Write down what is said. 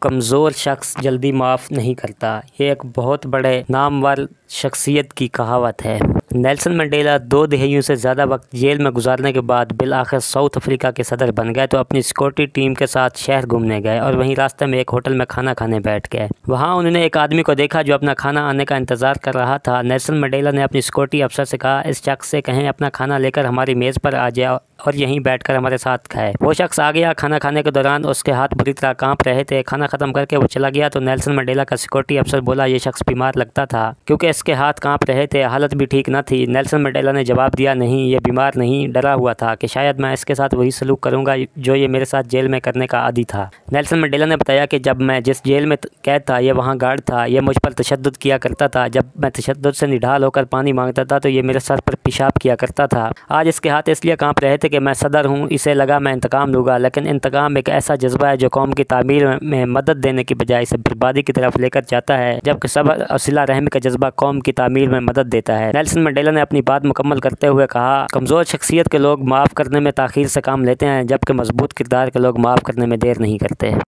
कमज़ोर शख्स जल्दी माफ़ नहीं करता। ये एक बहुत बड़े नामवर शख्सियत की कहावत है। नेल्सन मंडेला 2 दहाइयों से ज़्यादा वक्त जेल में गुजारने के बाद बिल आखिर साउथ अफ्रीका के सदर बन गए तो अपनी सिक्योरिटी टीम के साथ शहर घूमने गए और वहीं रास्ते में एक होटल में खाना खाने बैठ गए। वहाँ उन्होंने एक आदमी को देखा जो अपना खाना आने का इंतज़ार कर रहा था। नेल्सन मंडेला ने अपनी सिक्योरिटी अफसर से कहा, इस शख्स से कहें अपना खाना लेकर हमारी मेज़ पर आ जाए और यहीं बैठकर हमारे साथ खाए। वो शख्स आ गया। खाना खाने के दौरान उसके हाथ बुरी तरह कांप रहे थे। खाना ख़त्म करके वो चला गया तो नेल्सन मंडेला का सिक्योरिटी अफसर बोला, ये शख्स बीमार लगता था क्योंकि इसके हाथ कांप रहे थे, हालत भी ठीक न थी। नेल्सन मंडेला ने जवाब दिया, नहीं, ये बीमार नहीं, डरा हुआ था कि शायद मैं इसके साथ वही सलूक करूँगा जो ये मेरे साथ जेल में करने का आदी था। नेल्सन मंडेला ने बताया कि जब मैं जिस जेल में कैद था ये वहाँ गार्ड था। ये मुझ पर तशद्दुद किया करता था। जब मैं तशद्दुद से निढाल होकर पानी मांगता था तो ये मेरे सर पर पेशाब किया करता था। आज इसके हाथ इसलिए कांप रहे थे कि मैं सदर हूँ, इसे लगा मैं इंतकाम लूँगा, लेकिन इंतकाम एक ऐसा जज्बा है जो कौम की तामीर में मदद देने की बजाय इसे बर्बादी की तरफ लेकर जाता है, जबकि सब्र और सिला रहम का जज्बा कौम की तामीर में मदद देता है। नेल्सन मंडेला ने अपनी बात मुकम्मल करते हुए कहा, कमज़ोर शख्सियत के लोग माफ़ करने में ताख़ीर से काम लेते हैं, जबकि मजबूत किरदार के लोग माफ़ करने में देर नहीं करते।